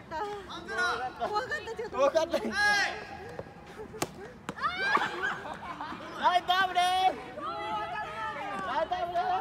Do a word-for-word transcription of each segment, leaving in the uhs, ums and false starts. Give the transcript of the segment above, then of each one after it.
った怖かったちょっと怖かったライトアブレーライトアブレー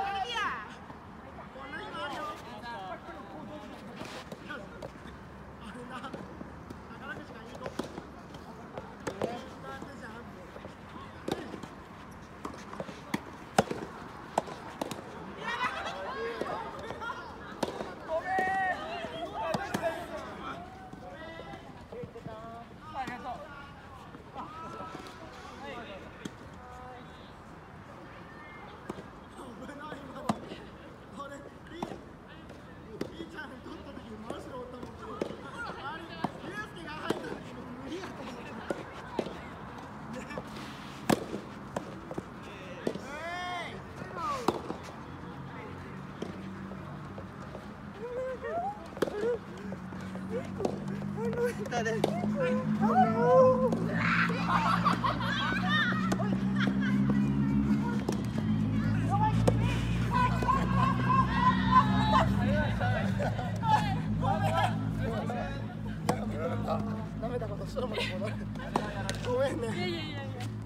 ダメだことしたらまだ戻る。ごめんね。いやいやいやいや。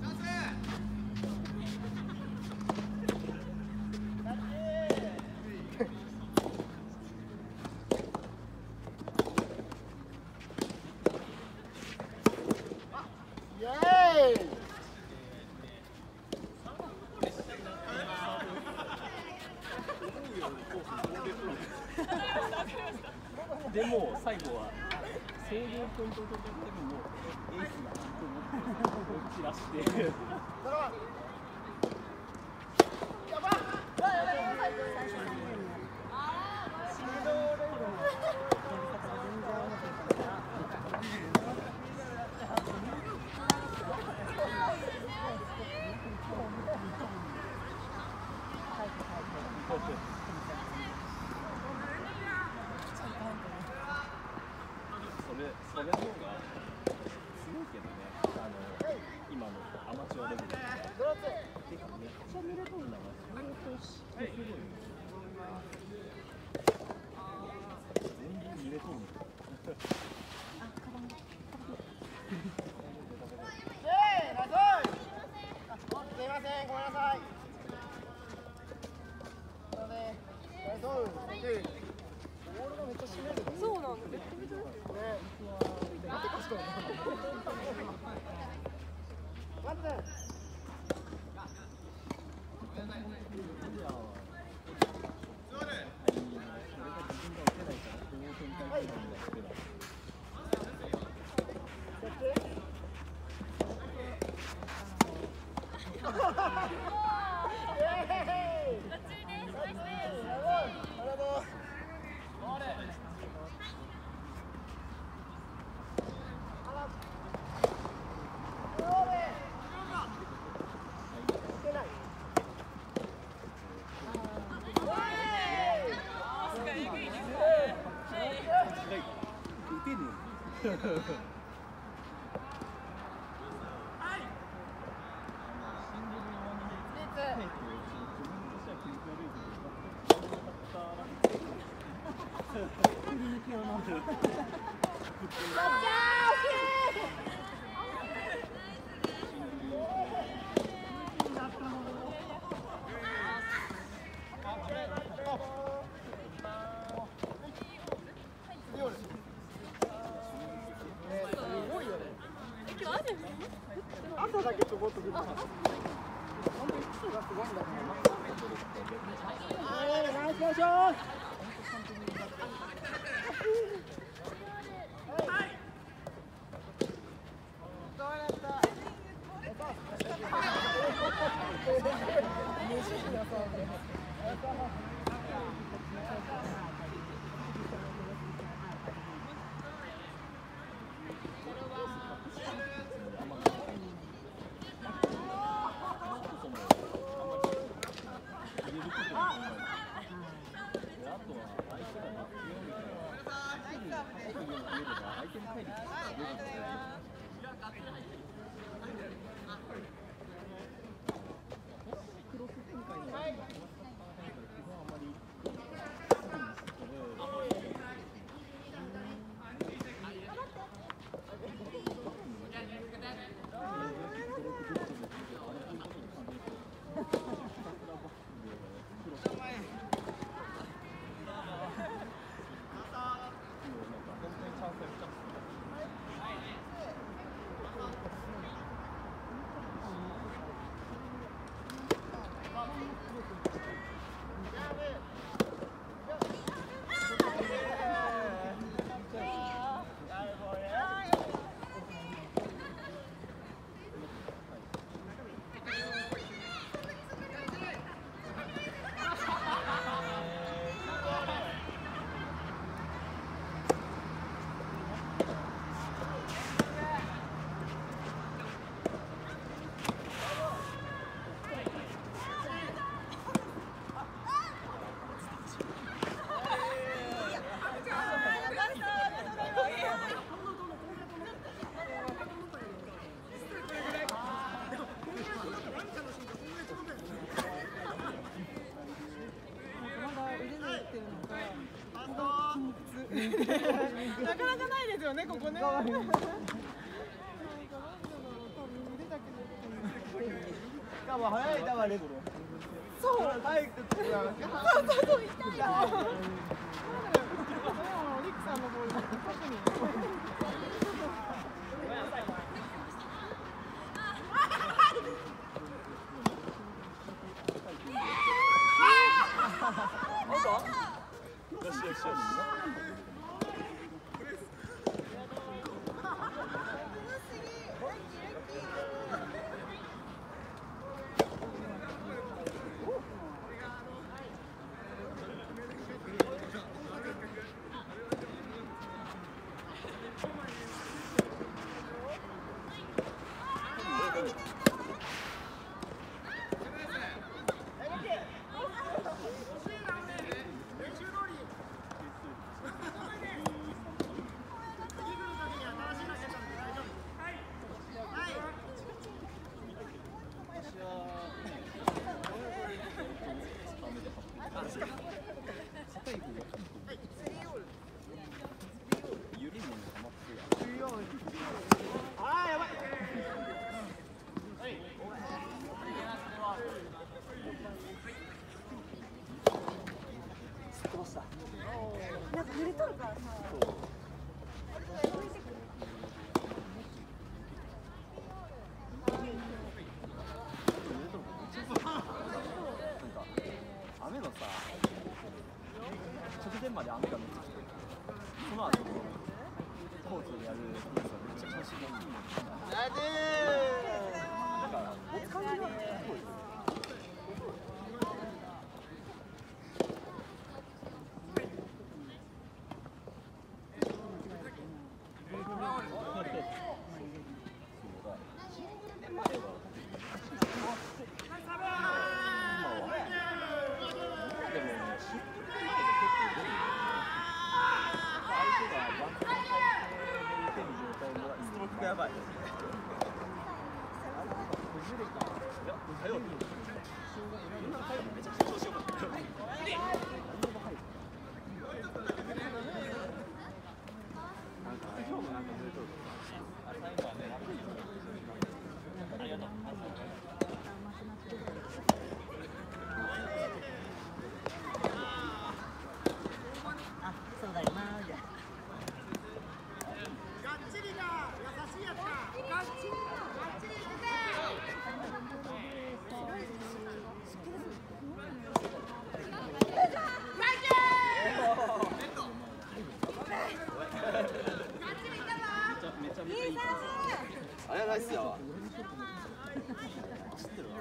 でも最後は制限ポイントを取った時もエースが散らしてやばっそれの方がすごいけどね、あの今のアマチュアレベルで。てかめっちゃ濡れとんだな、それとしてすごいよ。全然濡れとんだ。あ、カバン。 えー、ナイス。すいません、ごめんなさい。そうね、ナイス。ボールがめっちゃ締める。 そうなんだ。めっちゃめちゃね。 待ってかしこ。待って。朝だけちょこっと来る。本当に基礎がすごいんだね。はい、ナイスよいしょ。はい。どうやった。 なかなかないですよね、ここね。 しかも速い球レブロ。 そう。 早くつくやん。 そうそうそう、痛いよ。リクさんのボール特に。 よしよしよし。 なんか濡れとるからさ。 雨のさ、直前まで雨がめっちゃ来て、その後コートでやるニュースはめっちゃ調子がいい。だからお疲れがすごい。やばい。めちゃくちゃ調子よかった。あれはナイスやわ。知ってるわ。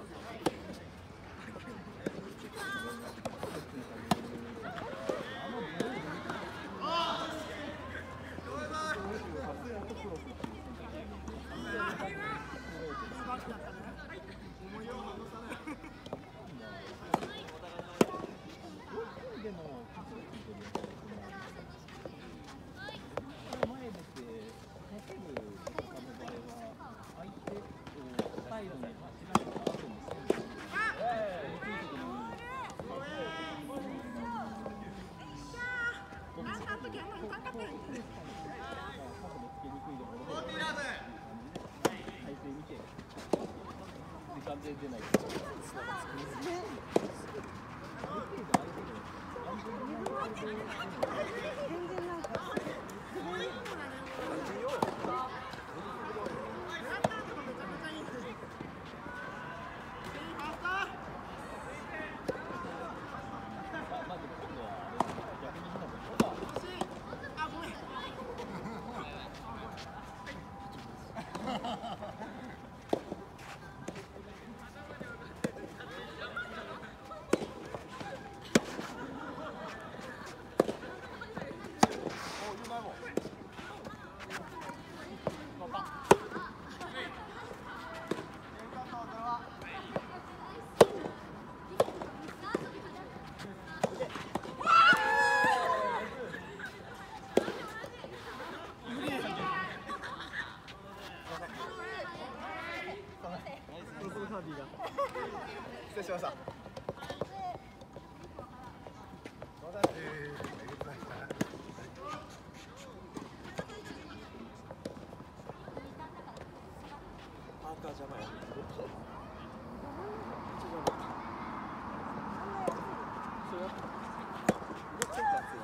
全然ない。失礼しました。 カー邪魔や。それはめっちゃ熱い。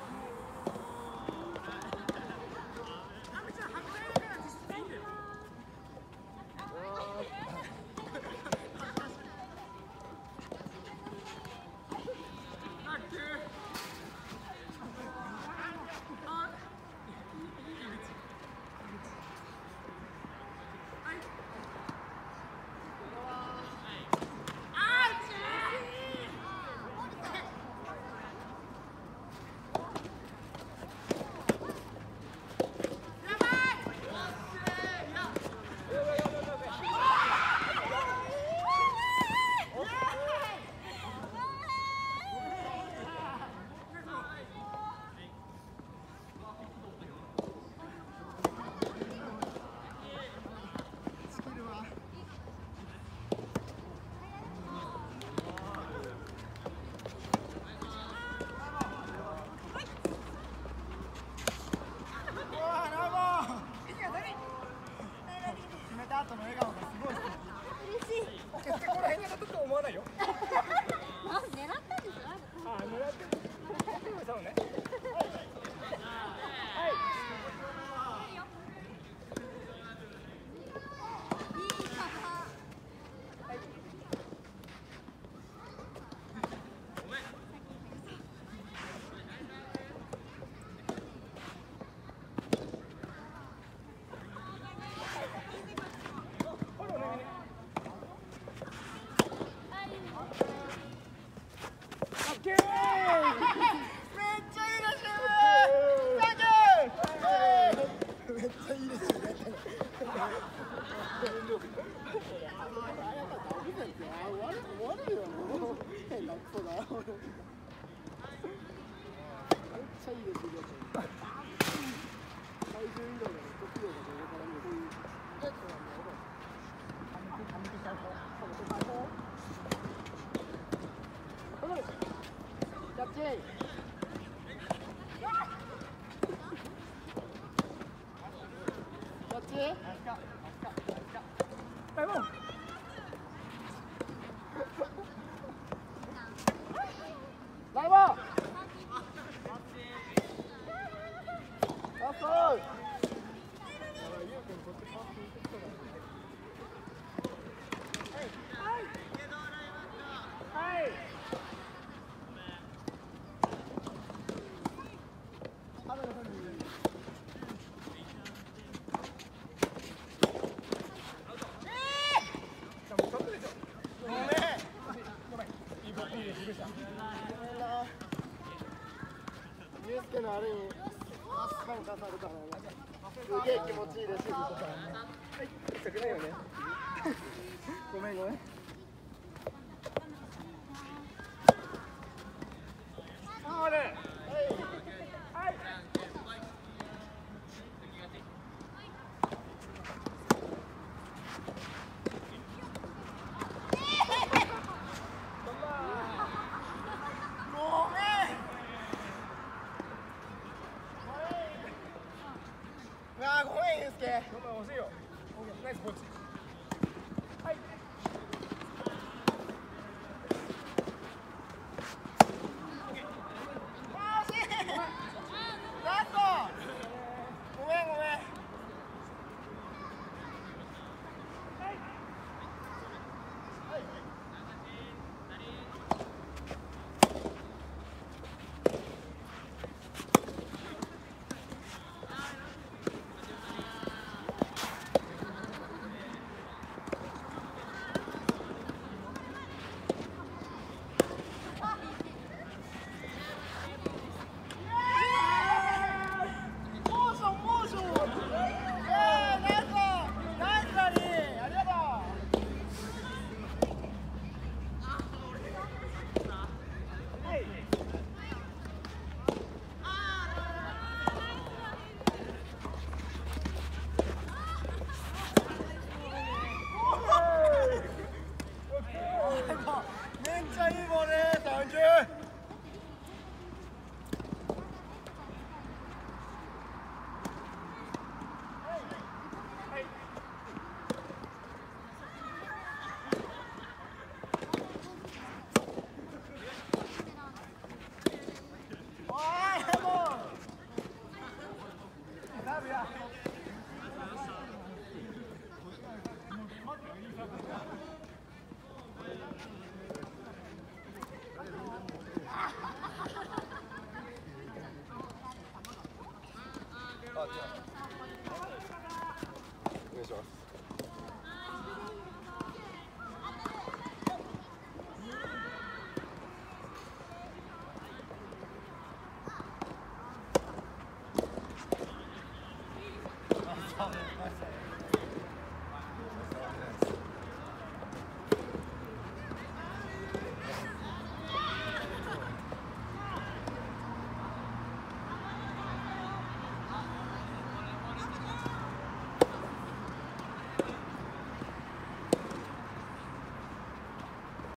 あれに感化されたのね。すげえ気持ちいいです。はい、痛くないよね。ごめんごめん。あれ。はい。はい。惜しいよ。ナイスポーチ。はい。惜しい。ラスト。ごめんごめん。はい。はい。 お願いします。 あ、